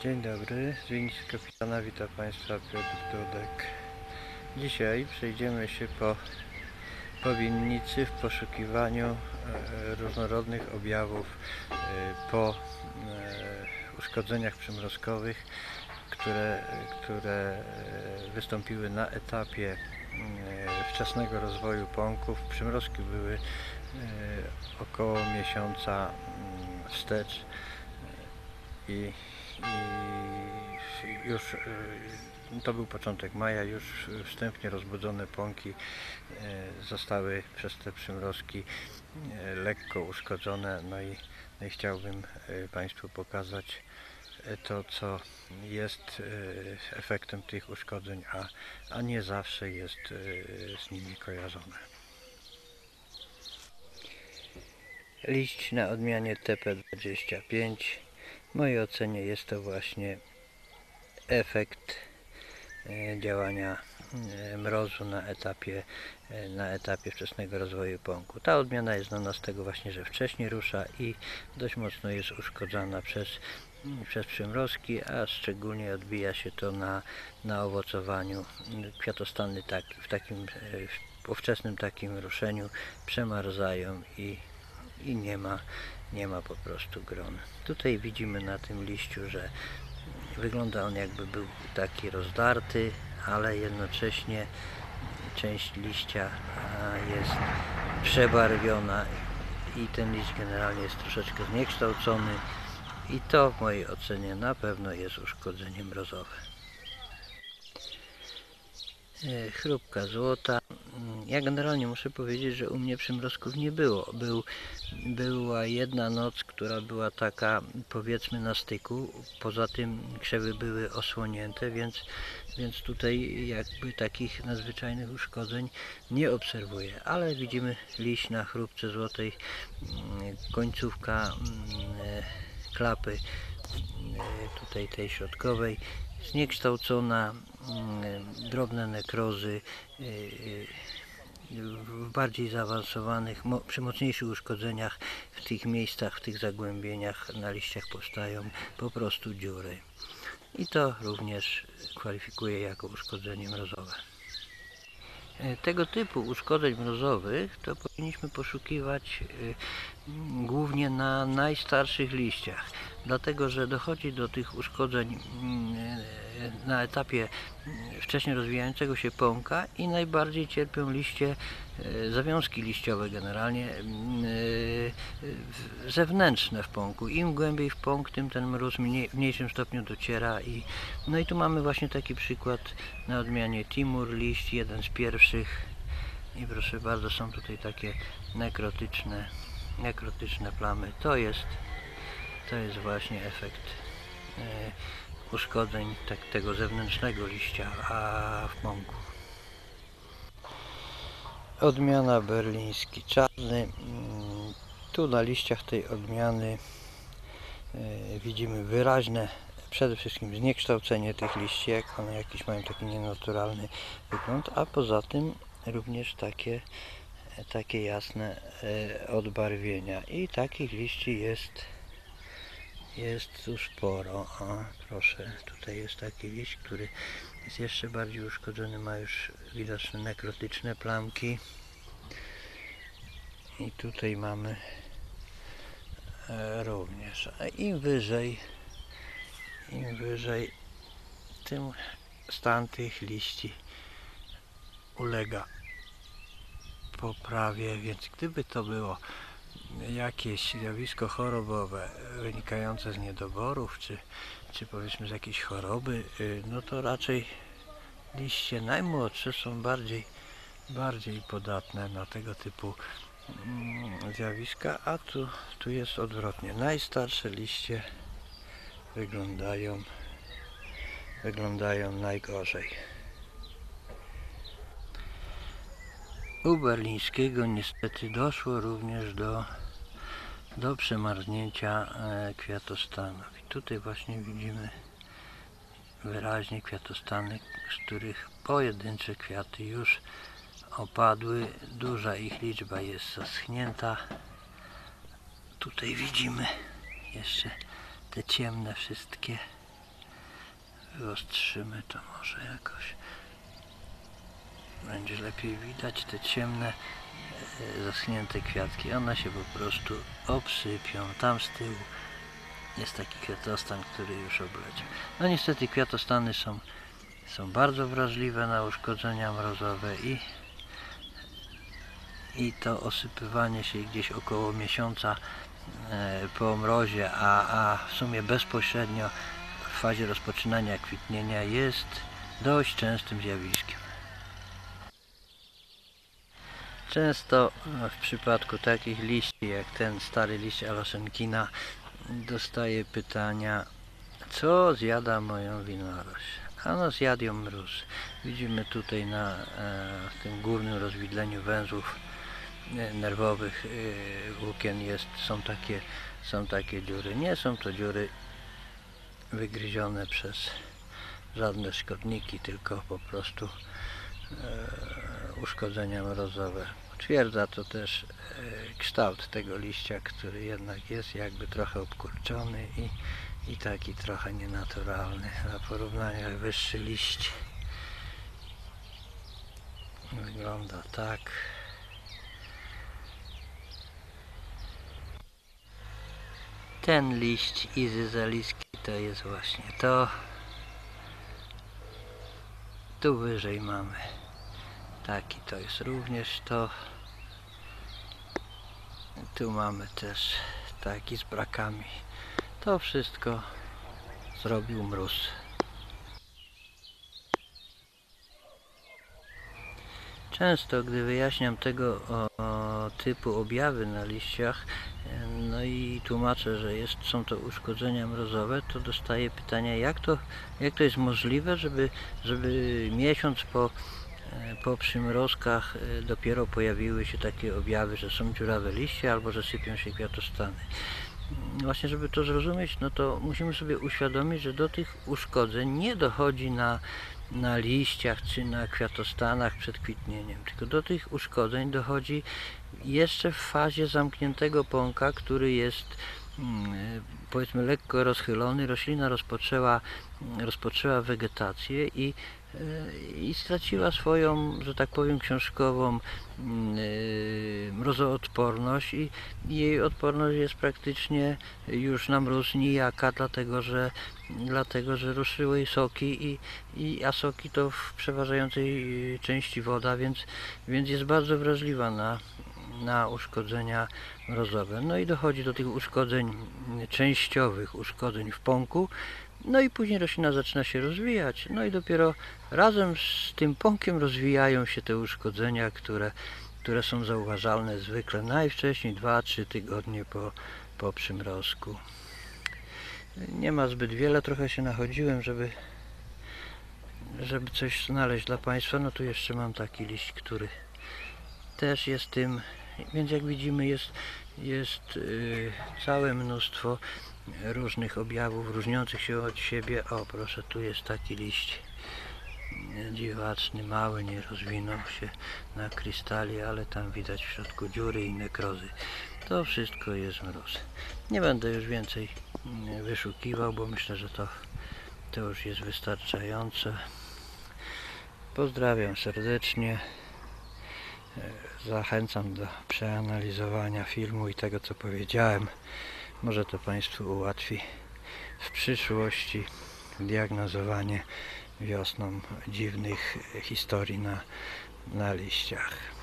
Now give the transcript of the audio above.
Dzień dobry, z winnicy kapitana witam Państwa Piotr Dudek. Dzisiaj przejdziemy się po winnicy w poszukiwaniu różnorodnych objawów po uszkodzeniach przymrozkowych, które wystąpiły na etapie wczesnego rozwoju pąków. Przymrozki były około miesiąca wstecz i już to był początek maja, już wstępnie rozbudzone pąki zostały przez te przymrozki lekko uszkodzone. No i chciałbym Państwu pokazać to, co jest efektem tych uszkodzeń, a nie zawsze jest z nimi kojarzone. Liść na odmianie TP25. W mojej ocenie jest to właśnie efekt działania mrozu na etapie wczesnego rozwoju pąku. Ta odmiana jest znana z tego właśnie, że wcześniej rusza i dość mocno jest uszkodzona przez przymrozki, a szczególnie odbija się to na owocowaniu. Kwiatostany po wczesnym takim ruszeniu przemarzają i nie ma po prostu gron. Tutaj widzimy na tym liściu, że wygląda on jakby był taki rozdarty, ale jednocześnie część liścia jest przebarwiona i ten liść generalnie jest troszeczkę zniekształcony i to w mojej ocenie na pewno jest uszkodzenie mrozowe. Chrupka złota. Ja generalnie muszę powiedzieć, że u mnie przymrozków nie było. Była jedna noc, która była taka, powiedzmy, na styku. Poza tym krzewy były osłonięte, więc tutaj jakby takich nadzwyczajnych uszkodzeń nie obserwuję. Ale widzimy liść na chrupce złotej, końcówka klapy tutaj tej środkowej zniekształcona, drobne nekrozy w bardziej zaawansowanych, przy mocniejszych uszkodzeniach w tych miejscach, w tych zagłębieniach na liściach powstają po prostu dziury. I to również kwalifikuje jako uszkodzenie mrozowe. Tego typu uszkodzeń mrozowych to powinniśmy poszukiwać głównie na najstarszych liściach, dlatego że dochodzi do tych uszkodzeń na etapie wcześnie rozwijającego się pąka i najbardziej cierpią liście, zawiązki liściowe generalnie zewnętrzne w pąku. Im głębiej w pąk, tym ten mróz w mniejszym stopniu dociera no i tu mamy właśnie taki przykład na odmianie Timur, liść jeden z pierwszych i proszę bardzo, są tutaj takie nekrotyczne plamy. To jest właśnie efekt uszkodzeń tego zewnętrznego liścia w pąku. Odmiana berliński czarny. Tu na liściach tej odmiany widzimy wyraźne przede wszystkim zniekształcenie tych liści, jak one jakiś mają taki nienaturalny wygląd, a poza tym również takie jasne odbarwienia i takich liści jest tu sporo. Proszę, tutaj jest taki liść, który jest jeszcze bardziej uszkodzony, ma już widoczne nekrotyczne plamki i tutaj mamy również. A im wyżej, tym stan tych liści ulega poprawie, więc gdyby to było jakieś zjawisko chorobowe wynikające z niedoborów, czy powiedzmy z jakiejś choroby, no to raczej liście najmłodsze są bardziej podatne na tego typu zjawiska, a tu jest odwrotnie. Najstarsze liście wyglądają najgorzej. U berlińskiego niestety doszło również do przemarznięcia kwiatostanów. I tutaj właśnie widzimy wyraźnie kwiatostany, z których pojedyncze kwiaty już opadły. Duża ich liczba jest zaschnięta. Tutaj widzimy jeszcze te ciemne wszystkie wyostrzymy, to może jakoś będzie lepiej widać te ciemne, zaschnięte kwiatki. One się po prostu obsypią. Tam z tyłu jest taki kwiatostan, który już obleciał. No niestety kwiatostany są bardzo wrażliwe na uszkodzenia mrozowe i to osypywanie się gdzieś około miesiąca po mrozie, a w sumie bezpośrednio w fazie rozpoczynania kwitnienia jest dość częstym zjawiskiem. Często w przypadku takich liści jak ten stary liść alosenkina dostaję pytania, co zjada moją winorość. Ano zjadł ją mróz. Widzimy tutaj na tym głównym rozwidleniu węzłów nerwowych włókien są takie dziury. Nie są to dziury wygryzione przez żadne szkodniki, tylko po prostu uszkodzenia mrozowe. Potwierdza to też kształt tego liścia, który jednak jest jakby trochę obkurczony i taki trochę nienaturalny. Na porównanie jak wyższy liść wygląda tak. Ten liść izyzaliski to jest właśnie to. Tu wyżej mamy taki, to jest również to. Tu mamy też taki z brakami. To wszystko zrobił mróz. Często, gdy wyjaśniam tego typu objawy na liściach, no i tłumaczę, że są to uszkodzenia mrozowe, to dostaję pytania, jak to jest możliwe, żeby miesiąc po przymrozkach dopiero pojawiły się takie objawy, że są dziurawe liście albo że sypią się kwiatostany. Właśnie, żeby to zrozumieć, no to musimy sobie uświadomić, że do tych uszkodzeń nie dochodzi na liściach czy na kwiatostanach przed kwitnieniem, tylko do tych uszkodzeń dochodzi jeszcze w fazie zamkniętego pąka, który jest powiedzmy lekko rozchylony. Roślina rozpoczęła wegetację i straciła swoją, że tak powiem, książkową mrozoodporność i jej odporność jest praktycznie już na mróz nijaka, dlatego że ruszyły jej soki, a soki to w przeważającej części woda, więc jest bardzo wrażliwa na uszkodzenia mrozowe. No i dochodzi do tych uszkodzeń częściowych, uszkodzeń w pąku, no i później roślina zaczyna się rozwijać, no i dopiero razem z tym pąkiem rozwijają się te uszkodzenia, które są zauważalne zwykle najwcześniej 2-3 tygodnie po przymrozku. Nie ma zbyt wiele, trochę się nachodziłem, żeby coś znaleźć dla Państwa. No tu jeszcze mam taki liść, który też jest tym, więc jak widzimy jest całe mnóstwo różnych objawów różniących się od siebie. O, proszę, tu jest taki liść dziwaczny, mały, nie rozwinął się na krystali, ale tam widać w środku dziury i nekrozy. To wszystko jest mróz. Nie będę już więcej wyszukiwał, bo myślę, że to już jest wystarczające. Pozdrawiam serdecznie. Zachęcam do przeanalizowania filmu i tego, co powiedziałem. Może to Państwu ułatwi w przyszłości diagnozowanie wiosną dziwnych historii na liściach.